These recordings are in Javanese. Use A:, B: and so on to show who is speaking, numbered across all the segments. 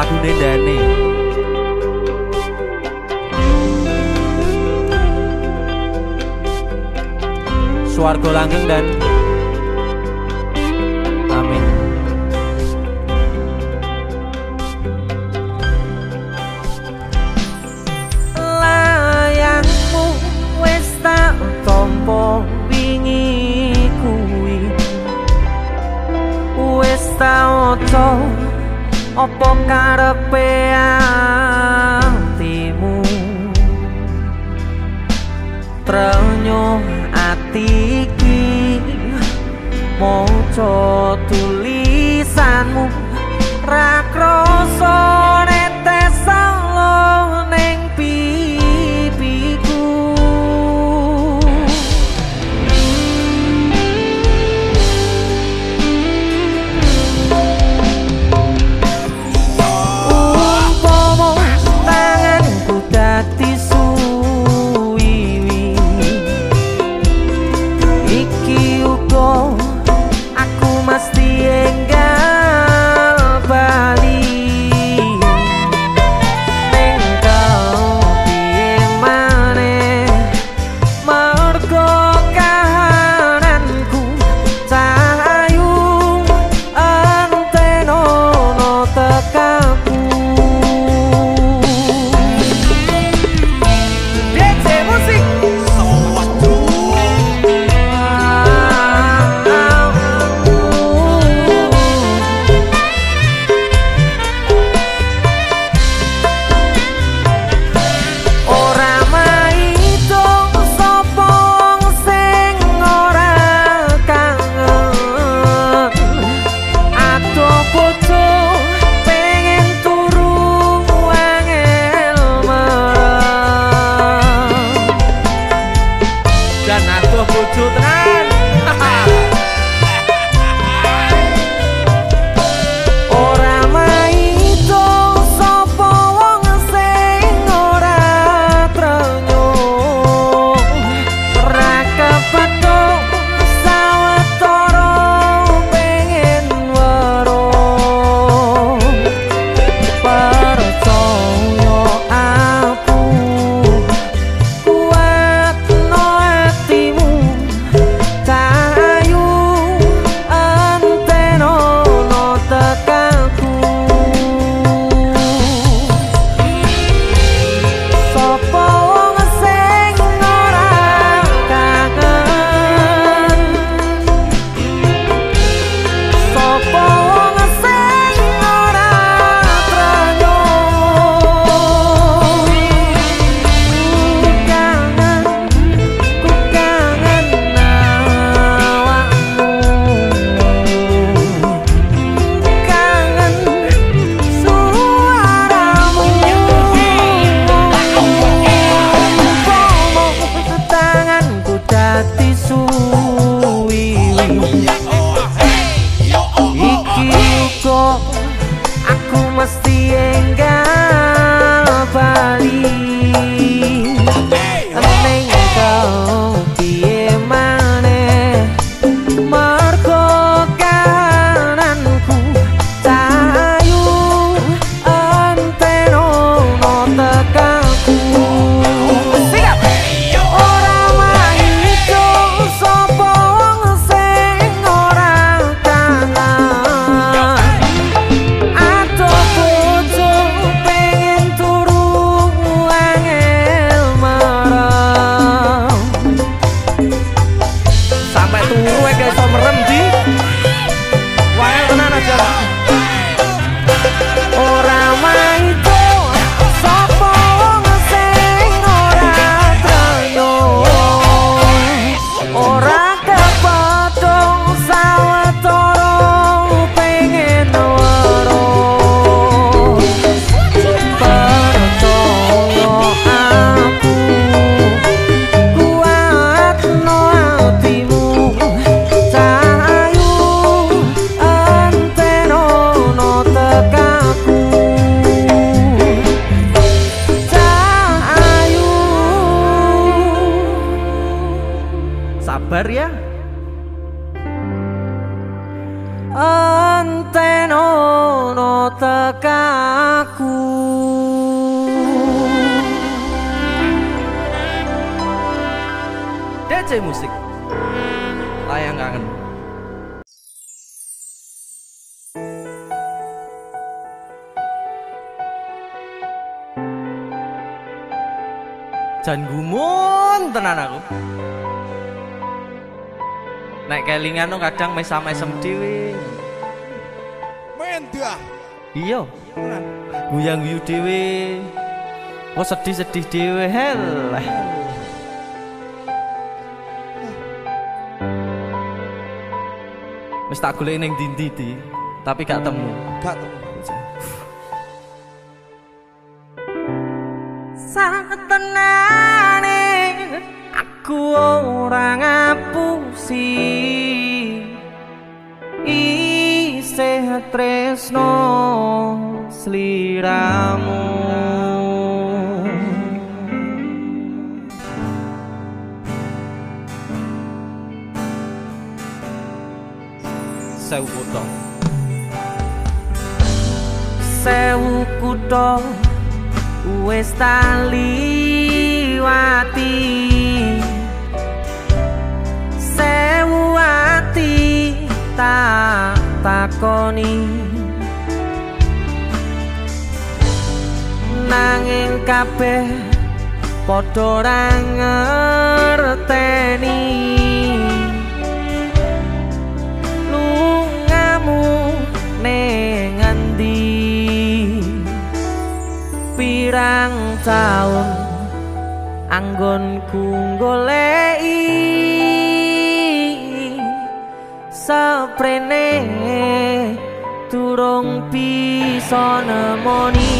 A: lagune Dani. Swarga langgeng dan amin.
B: Layangmu wis tak tampa wingi kuwi, wis tak oco apa karepe atimu. Trenyo ati iki maca tulisanmu, ra krasa netes salo ning pipiku. Umpama tanganku dadi suwiwi, iki uga aku mesti enggal bali. Ning kau piye maneh, mergo kahananku cahayu antenono tekaku. DJ musik ora maido sapa wong sing ora kangen. Adoh bojo pengen turu angel merem,
A: Dan aduh bojo tenan.
B: ora maido sapa wong sing ora trenyo. Ora kepethuk sawetara pengen weruh. Percaya aku, kuatno atimu, cahayu antenono tekaku. Sapa wong sing ora kangen, sapa wong sing ora trenyo. Ku kangen awakmu, kangen suaramu. Umpama tanganku dadi suwiwi, iki uga aku mesti enggal bali. Ning kau piye maneh, mergo kahananku cahayu antenono tekaku. Ora maido sapa wong sing ora kangen. Adoh bojo pengen turu angel merem,
A: Sampai turu gak iso merem di. Wae tenan aja.
B: ora maido sapa wong sing ora trenyo. Ora kepethuk sawetara pengen weruh. Percaya aku, kuatno atimu, cahayu antenono tekaku. Cahayu.
A: Sabar ya.
B: Antenono tekaku.
A: DJ musik layang kangen. Jan gumun tenan aku. Nek kelingan no kadang mesam-mesem dhewe.
C: Men dah.
A: Iya. Guyang-guyu dhewe. Oh sedih-sedih dhewe hel. Wis tak golek ning ndi-ndi tapi gak temu.
C: Gak temu.
B: Satenane aku ora ngapusi isih tresno sliramu.
A: Sewu kutho.
B: Sewu kutho wis tak liwati, sewu ati tak takoni, nanging kabeh padha ora ngerteni lungamu ning endi. Pirang taun anggonku goleki saprene durung bisa nemoni.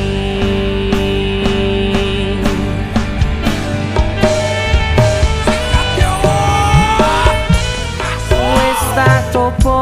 B: Wis tak coba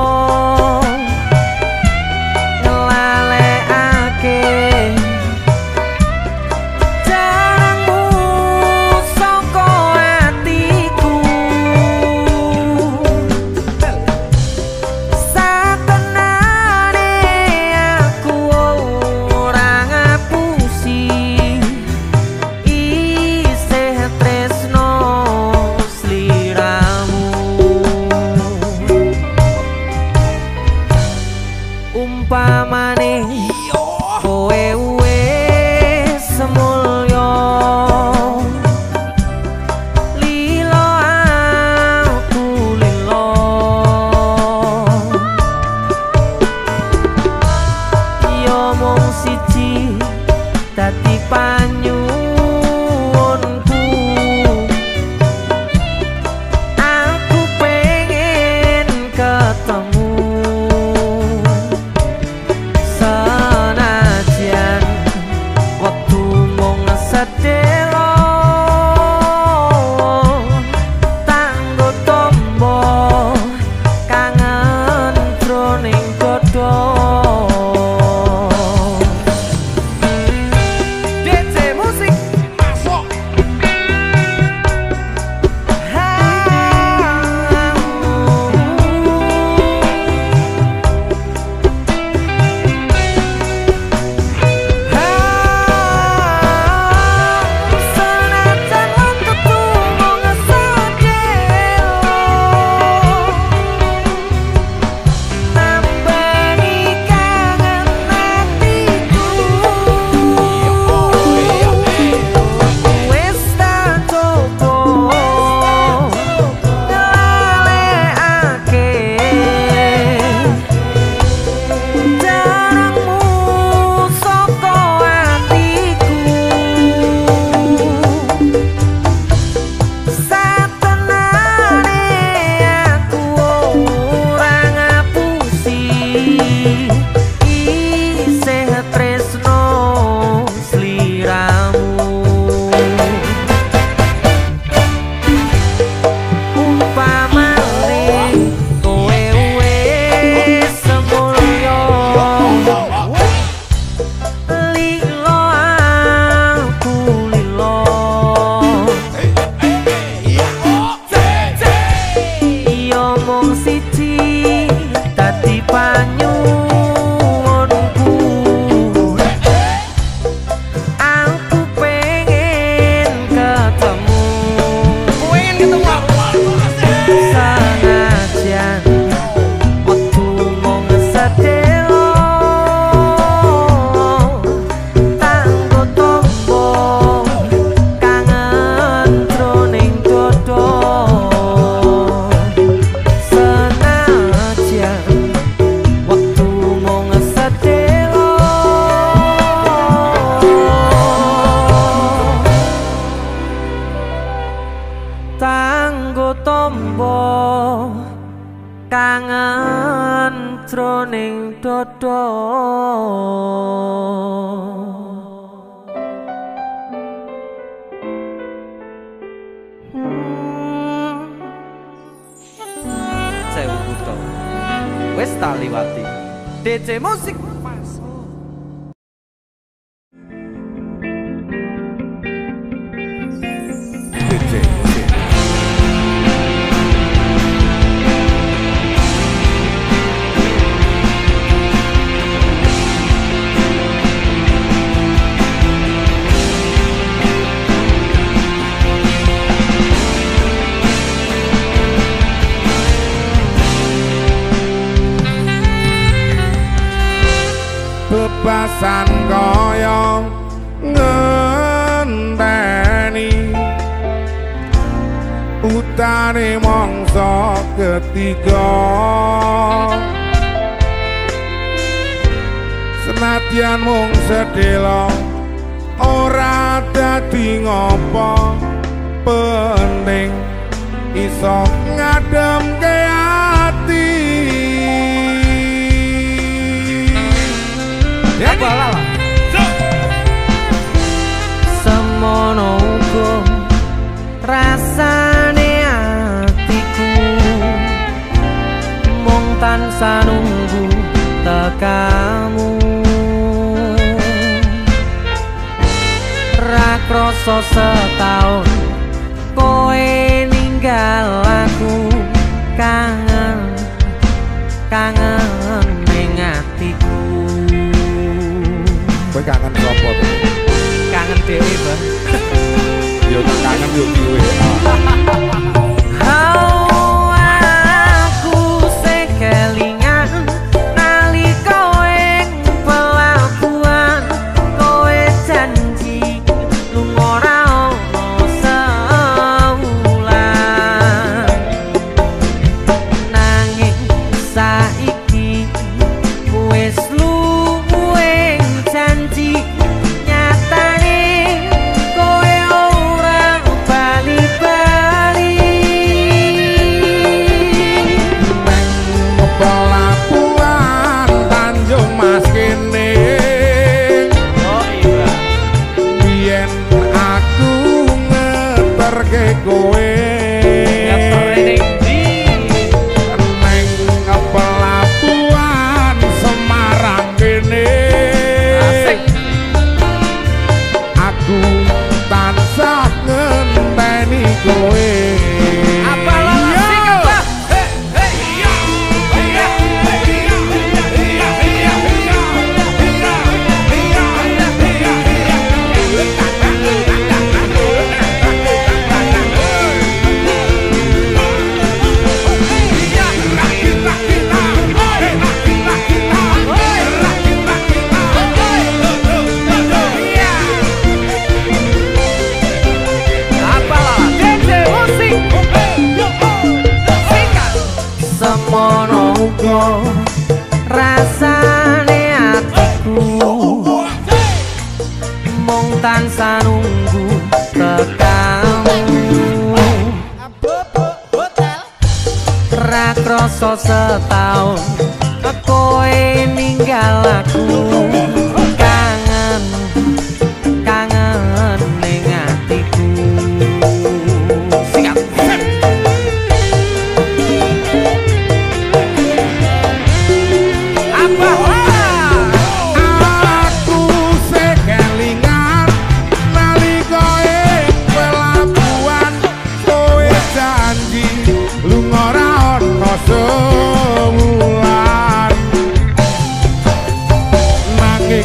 B: amba kangen jroning dodo. Sewu buto wis tak liwati DC Musik.
C: Bebasan kaya ngenteni utane mangsa ketiga, senadyan mung sedhela ora dadi ngopo, penting iso ngademke ati.
B: Semono uga rasane atiku, mung tansah nunggu tekamu. Ra krasa setahun koe ninggal aku, kangen kangen ning atiku.
C: Kowe kangen sapa to?
B: Kangen dhewe, Bang.
C: Yo tak kangen yo dhewe.
B: Aku sing kelingan nalika ing pelabuhan, kowe janji lunga ra ono sewulan. Nanging saiki wis luwih janji, nyatane kowe ora bali-bali.
C: Pelabuhan Tanjung Mas kene,
B: Oh iya,
C: biyen aku ngeterke kowe
B: ngeterke
C: neng pelabuhan Semarang kene.
B: asik.
C: Aku tansah ngenteni kowe.
B: Apa lo asik apa? Apa lo? DC Musik. Sikat. Semono uga rasane atiku, mung tansah nunggu tekamu. Ra krasa setahun kowe ninggal aku, kangen kangen ning atiku. Sikat. Apa?
C: Aku sekelingan nalika ing pelabuhan, kowe janji lunga ra ono sewulan. Nanging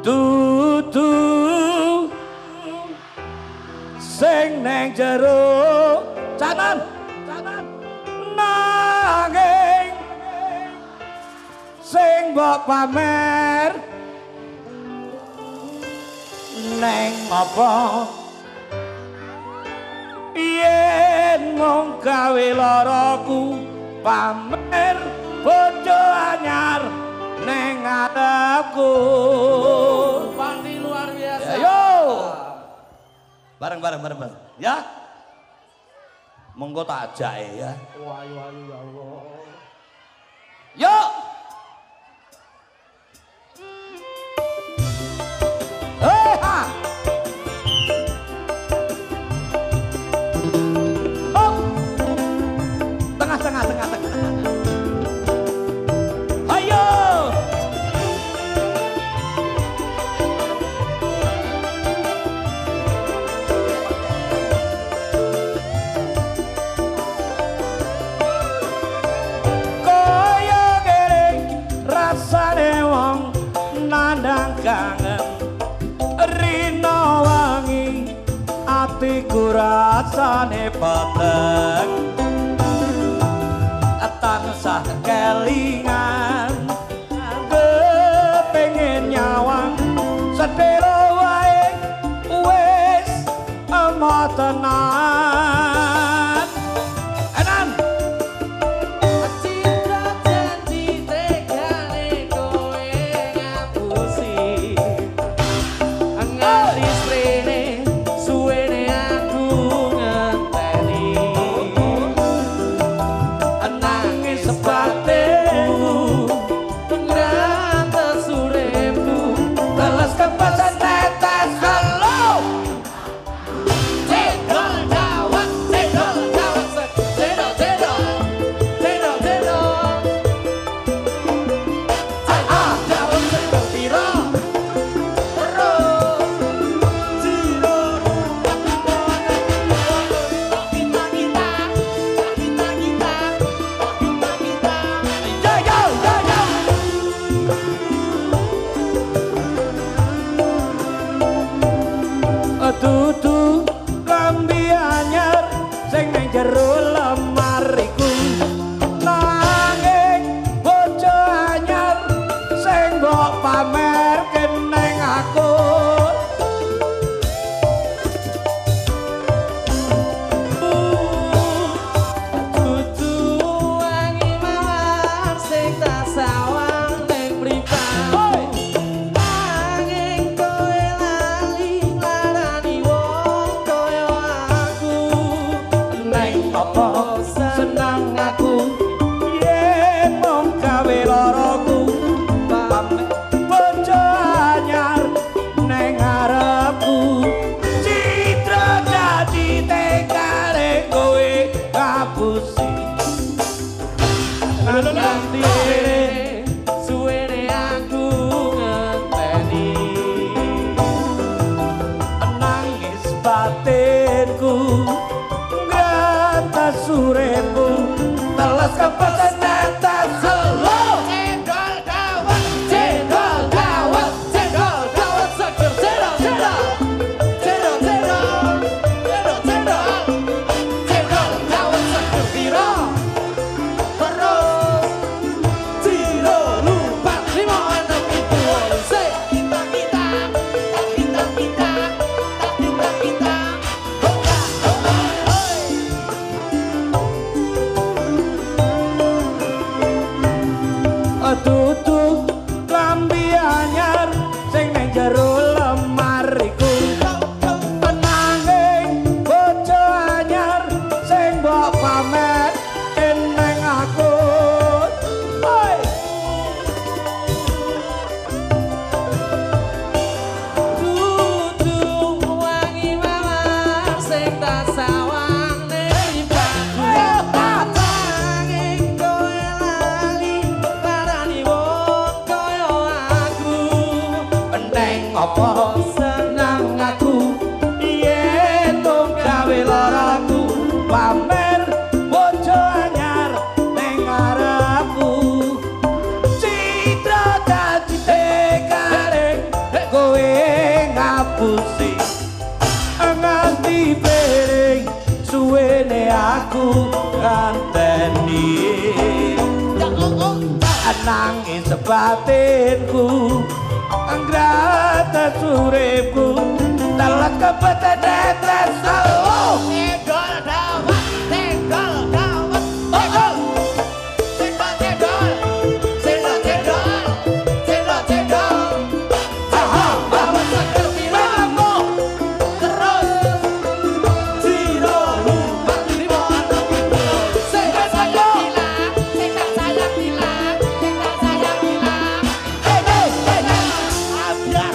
A: dudu sing neng jero canan nanging sing mbok pamer neng apa yen mung gawe laraku pamer bojo anyar neng ngarepku
B: Pandi luar biasa.
A: ayo bareng ya monggo tak ajake ya
B: Wayu ya Allah.
A: yuk ha oh tengah ayo rasane wong nandang kangen rino wangi atiku rasane peteng tansah kelingan kepengin nyawang sedero wae wis emoh tenan enan dudu lambi anyar sing neng jero lemariku nanging bojo anyar sing mbok pamerke neng aku dudu wangi mawar sing tak sawang neng mripatku apa senang aku yen mung gawe laraku pamer bojo anyar neng ngarepku citra dadi tekare kowe ngapusi nanti suwene aku ngenteni nangis batinku suremu telas kepesen netes selo cendol dawet seger cendol dawet seger piro terus ciro lupa 5 6 7 dudu lambi anyar sing neng jero lemariku nanging bojo anyar sing mbok pamer neng aku dudu wangi mawar sing tak sawang neng mripatku apa senang aku yen mung gawe laraku pamer bojo anyar neng ngarepku citra dadi tekare pusing nganti piring suwene aku nganteni nangis batinku anggrata suripku telat kebeten tetes oh
B: Tenggol dawet, tenggol dawet, tenggol, tenggol, tenggol, tenggol, tenggol, tenggol, tenggol. Bawa sakit bilamu terus Ciro lupa lima anak itu Sehingga saya bilang, sehingga saya bilang, sehingga saya bilang Abiar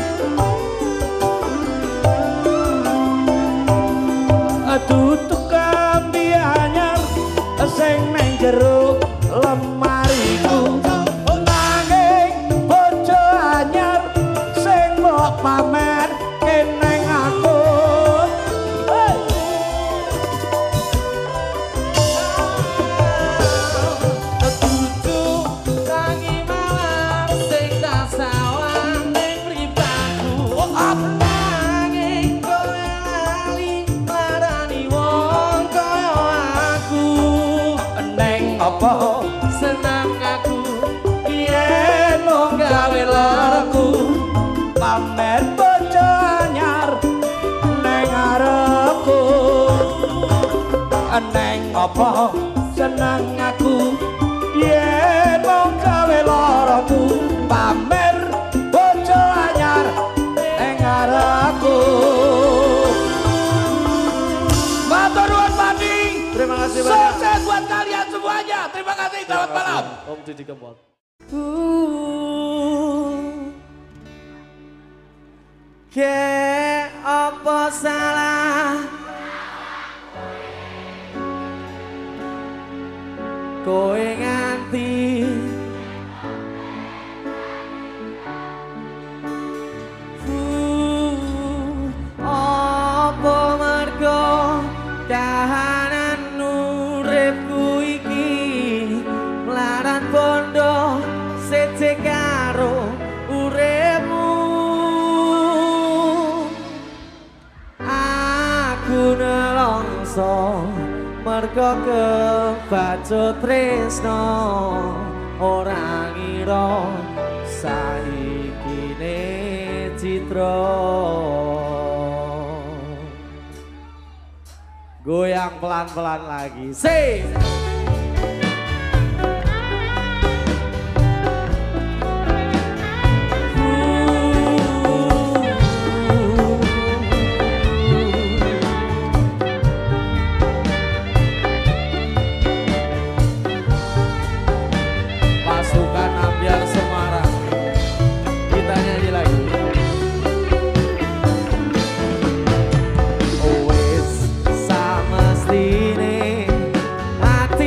A: tutuk kambi anyar sing nang jero lemariku nanging bojo anyar sing mbok pamer keneng aku
B: tutuk tangi malam sing tak sawang ning mripatku nanging kowe lali larani wong kaya aku
A: neng apa
B: seneng aku
A: yen mung gawe laraku pamer bojo anyar neng arepku neng apa seneng aku yen mung gawe laraku pamer bojo anyar neng arepku matur nuwun Padi.
B: Terima kasih banyak.
A: Sukses buat kalian semuanya. Terima kasih. Selamat malam.
B: Om Didi Kempot.
A: Ke apa salah kowe nganti apa mergo kahanan uripku iki melarat bondo sece karo uripmu aku nelongso mergo kebacut tresno ora ngira saikine citra goyang pelan-pelan lagi say pasukan ambiar Semarang kita nyanyi lagi wis samestine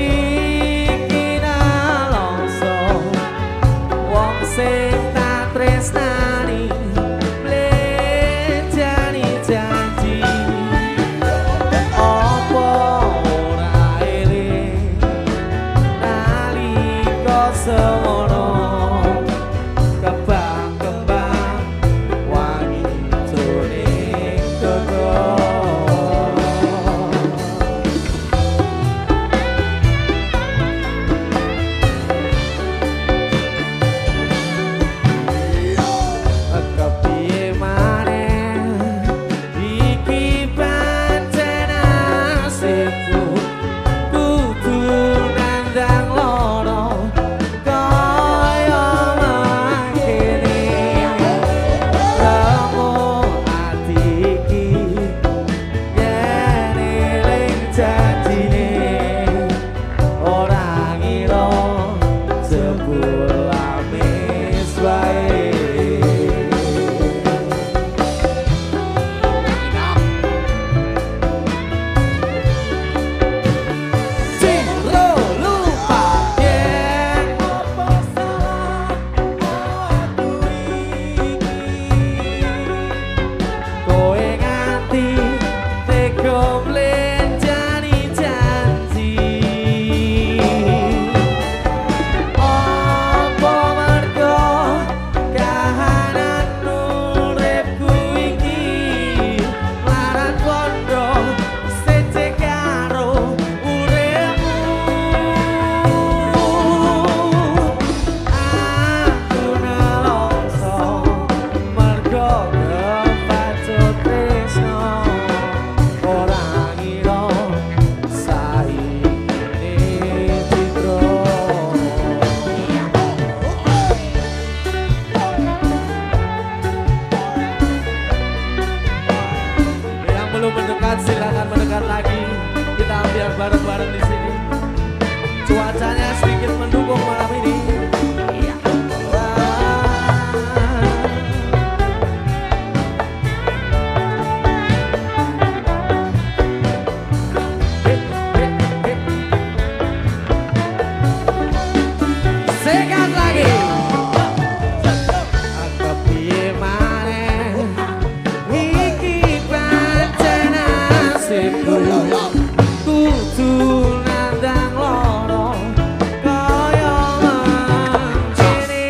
B: nasibku kudu nandang loro kaya mangkene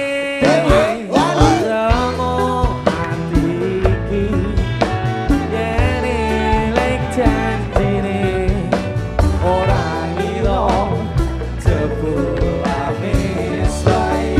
B: remo ati iki yen eling janjine ora ngira jebulane sae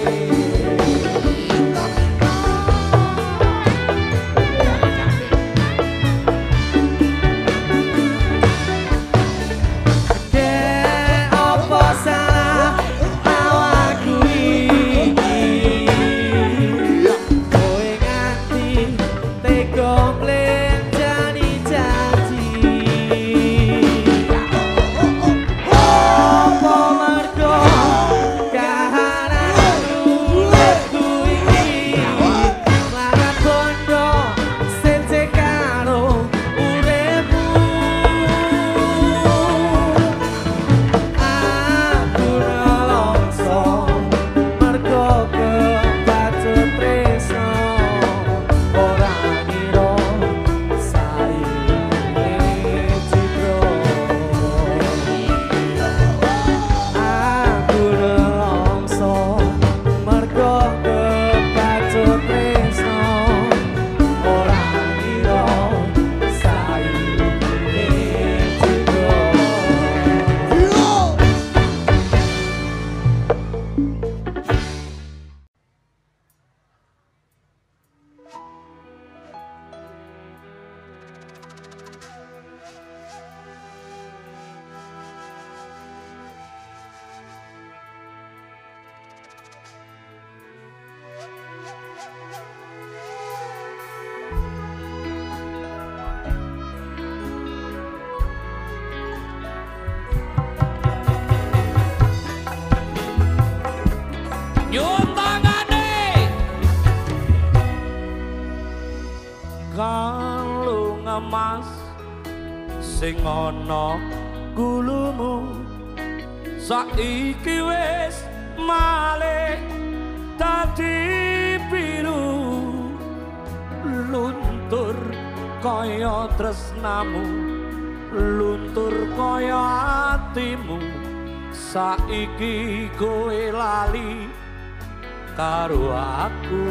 D: Kalung emas sing ana gulumu saiki wis malih dadi biru luntur kaya tresnamu luntur kaya atimu saiki kowe lali karo aku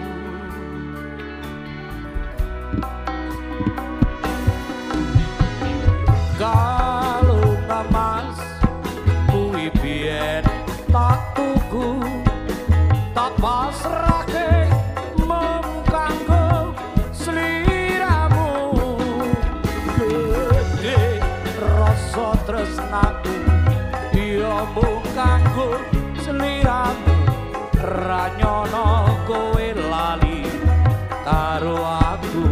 D: kalung emas kuwi biyen tak tuku tak pasrahke mung kanggo sliramu gedhe rasa tresnaku ya mung kanggo sliramu ra nyono kowe lali karo aku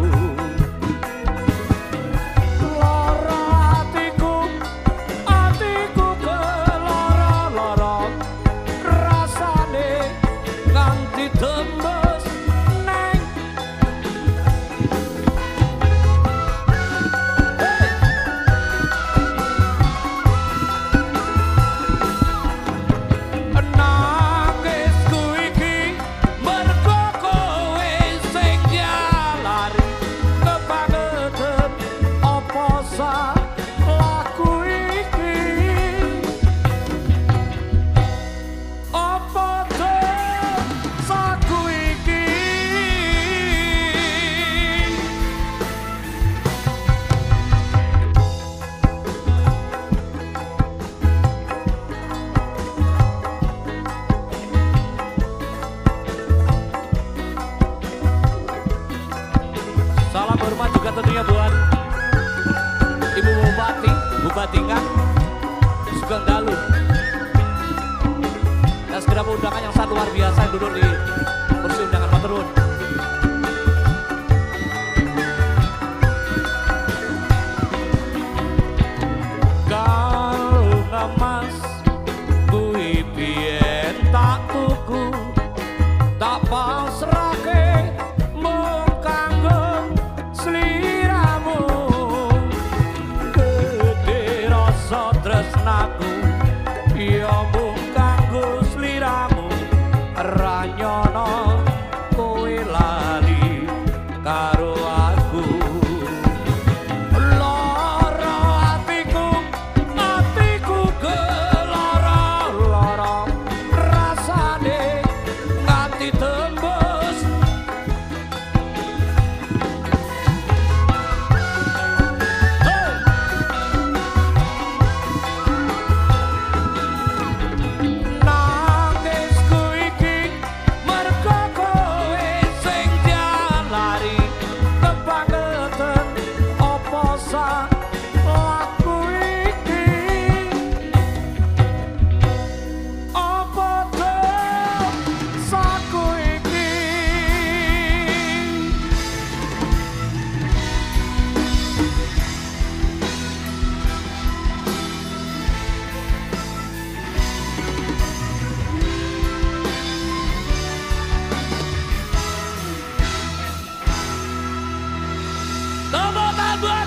D: tentunya buat Ibu Bupati, Bupati Kang Sugeng Dalu dan segera undangan yang sangat luar biasa yang duduk di kursi undangan maturun. Kalung emas kuwi biyen tak tuku tak pasrahke mung kanggo sliramu gedhe rasa tresnaku ya mung kanggo sliramu ra nyono kowe lali karo aku lara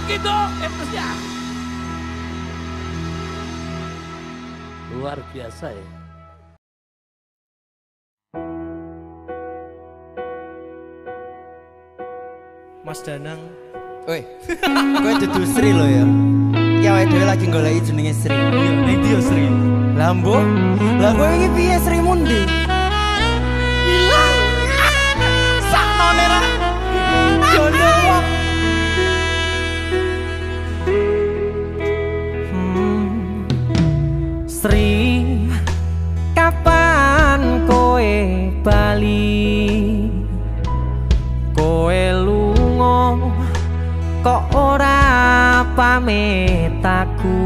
D: gitu emosnya. Luar biasa ya.
A: Mas Danang.
E: Woi, kowe dudu Sri lo ya. Iki awake dhewe lagi goleki jenenge Sri.
A: Iya, ning dia Sri.
E: Lambo, lah kowe iki piye Sri mundi?
A: Hilang. Saknone ra. Jono wong.
B: Sri, kapan kowe bali? Kowe lunga kok ora pamit aku.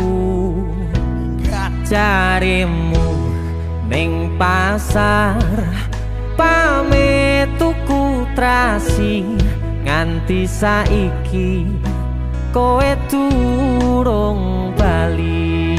B: Jarimu ning pasar pamit tuku trasi, nganti saiki kowe durung bali.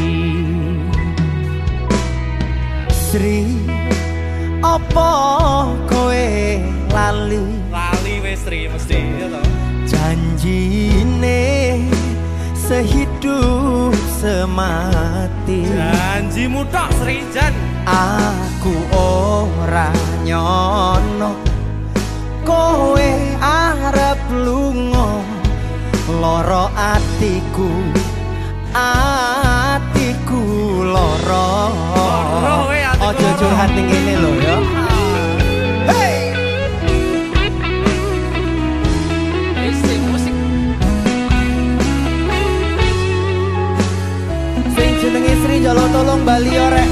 E: Sri, apa kowe lali?
A: Lali wis Sri mesti ya toh.
E: Janjine sehidup semati.
A: Janjimu tok Sri Jan.
E: Aku ora nyono kowe arep lunga, loro atiku, atiku loro. Ojo curhat ning ngene lho ya. Sing jenenge Sri njolo tolong bali orek.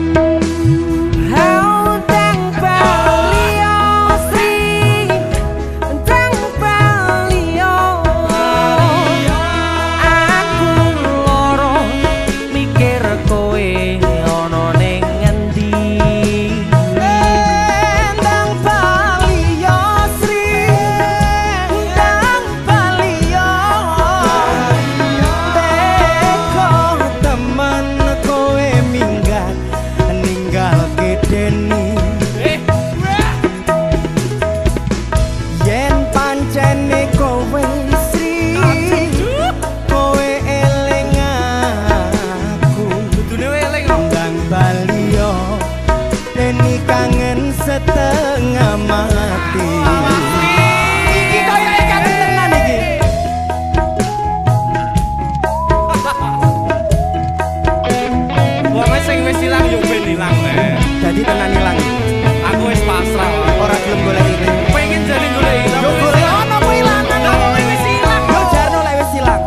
E: Setengah mati. Iki kaya ikan tenan iki.
A: Wong sing wis ilang yo ben ilang le.
E: Jadi tenan ilang.
A: Aku wis pasrah.
E: Ora gelem golek iki.
A: Pengen jadi golek.
E: Yo golek ono ku ilangan.
A: Lah wong wis ilang.
E: Yo jarno lek wis ilang.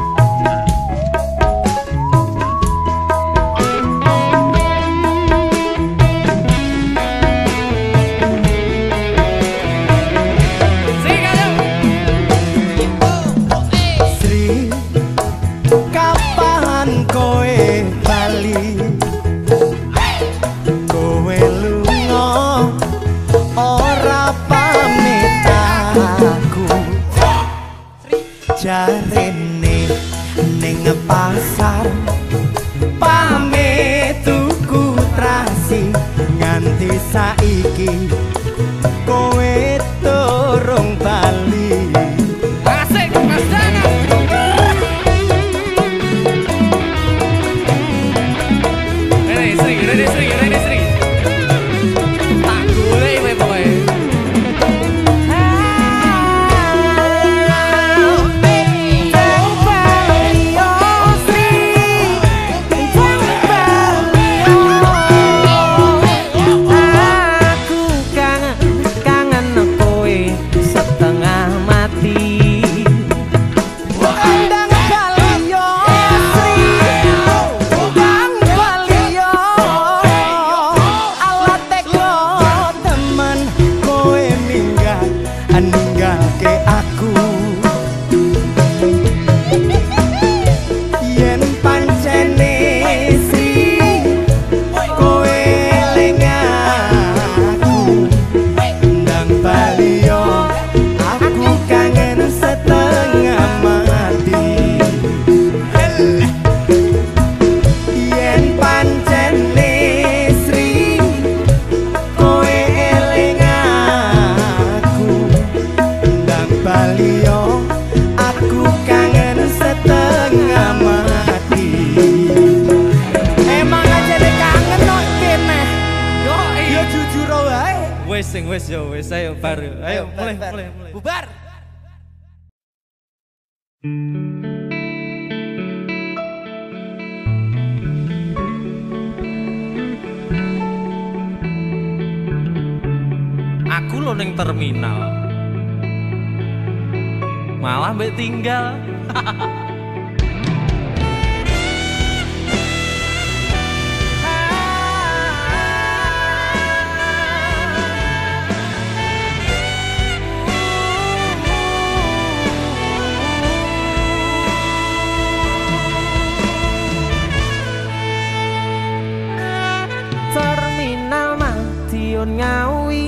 E: Jarene ning pasar pamit tuku trasi, nganti saiki kowe durung bali.
A: Asik Mas Danang. Rene Sri. Tak golek kowe pokoke.
B: sing wis ya wis ayo bar. Ayo mulai.
E: Bubar.
B: Aku lo ning terminal. Malah mbek tinggal. Terminal Madiun Ngawi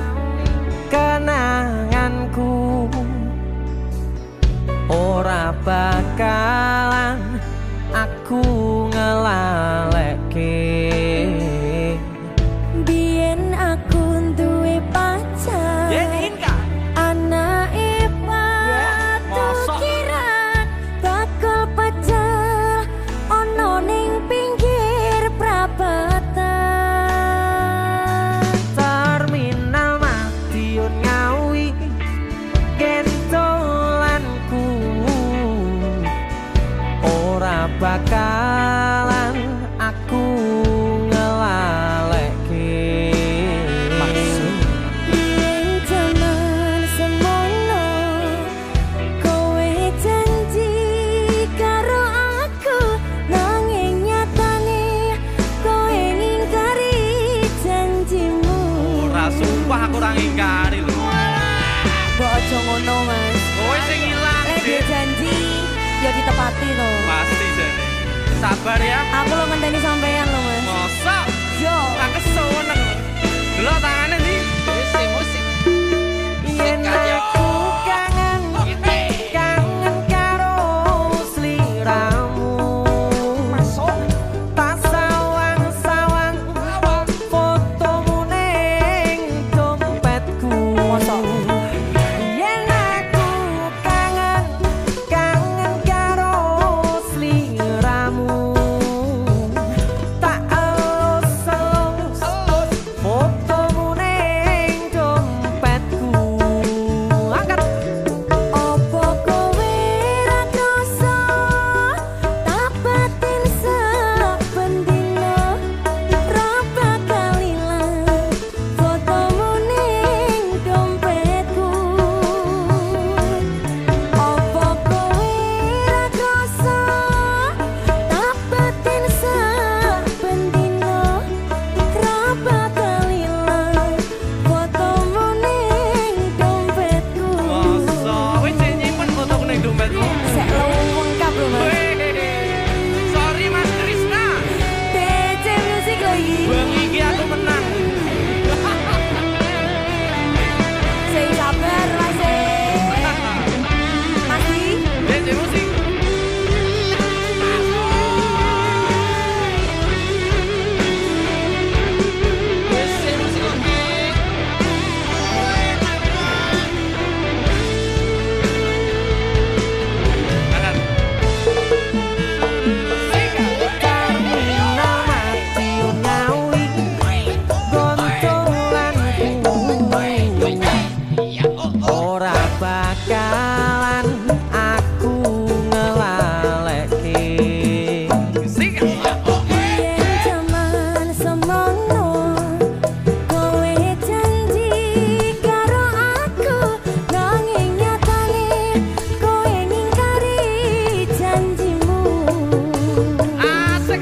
B: kenanganku ora bakalan aku ngelalekke.
F: Biyen aku duwe pacar anake patukiran bakal pecel ono ning pinggir prapatan.
B: Terminal Madiun Ngawi gentolanku ora bakalan aku ngelalekke.
F: Biyen jaman semono kowe janji karo aku nanging nyatane kowe ngingkari janjimu.
B: Ora sumpah aku ora ngingkari lho.
F: Mbok aja ngono Mas.
B: Kowe sing ilang
F: Lek dia janji ya ditepati to.
B: pasti jane. Sabar ya.
F: Aku lo ngenteni sampean lo Mas.
B: Mosok
F: Yo.
B: tak keseneng. Delok tangane ndi? Musik. Yen aku kangen karo sliramu. Tak sawang-sawang fotomu ning dompetku. Yen aku kangen karo sliramu. Tak elus-elus fotomu ning dompetku. Angkat.
F: Opo kowe ra krasa tapatin saben dina ra bakal ilang fotomu ning dompetku. Opo kowe ra krasa tapatin saben dina ra bakal ilang fotomu ning dompetku.
B: Mosok wis nyimpen fotoku ning dompetmu.
F: Sek lengkap lho Mas.
B: Sorry Mas Krisna.
F: DC Music lagi.
B: Bang iki aku menang.
F: Sing sabar Mas. Masih
B: DC musik. Terminal Madiun Ngawi gontolanku ora bakalan aku ngelalekke.
F: yen jaman semono kowe janji karo aku nanging nyatane kowe ngingkari janjimu.
B: Asik.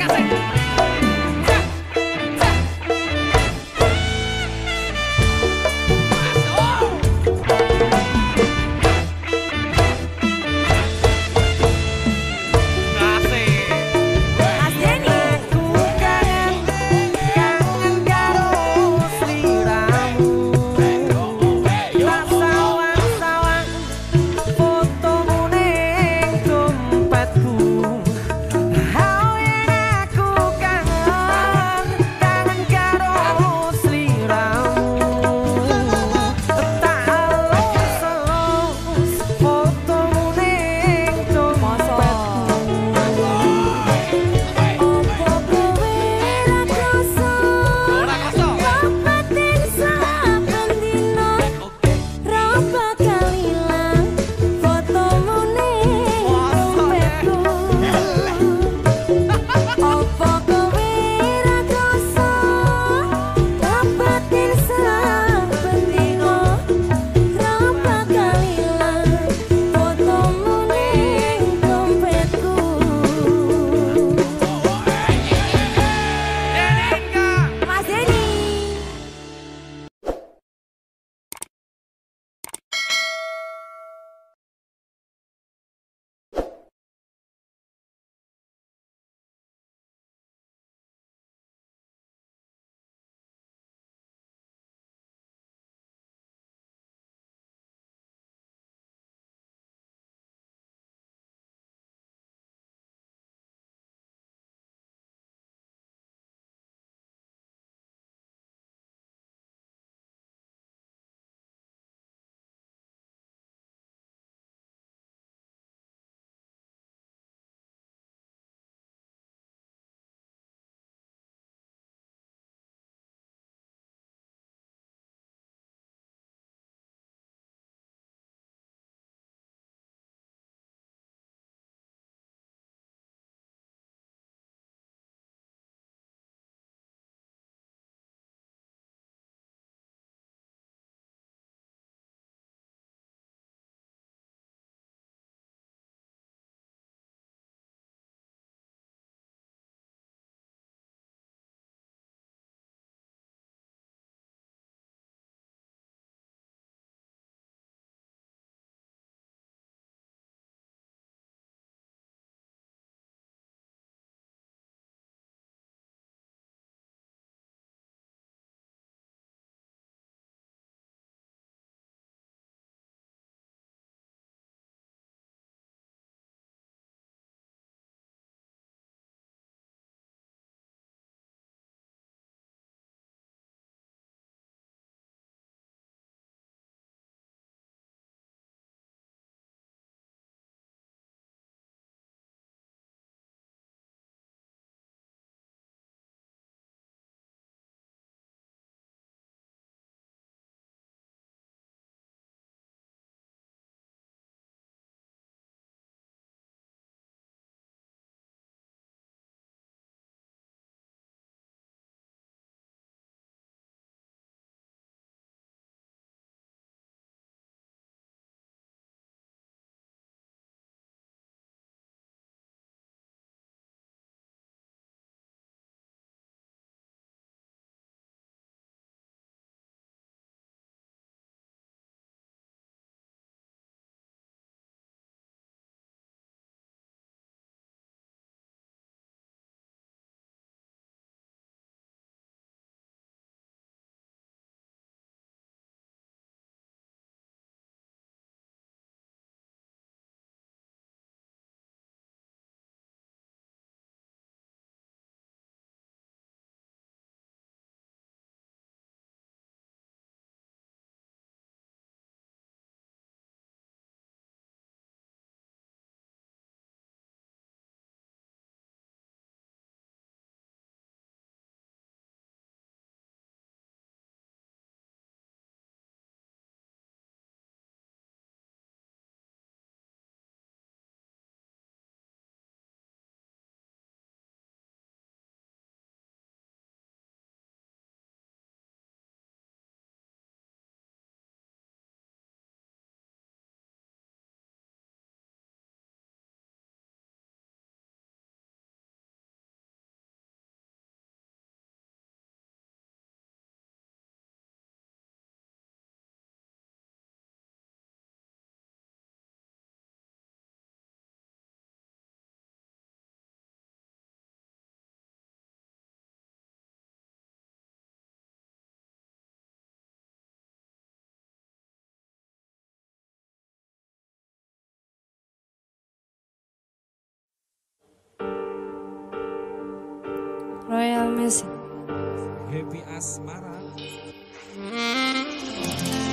F: Royal Music.
A: Happy Asmara.